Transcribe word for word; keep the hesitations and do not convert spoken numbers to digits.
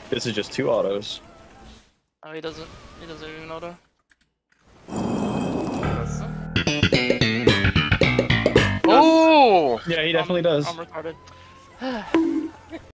This is just two autos. Oh, he doesn't. He doesn't even auto. Oh! Yeah, he definitely I'm, does. I'm retarded.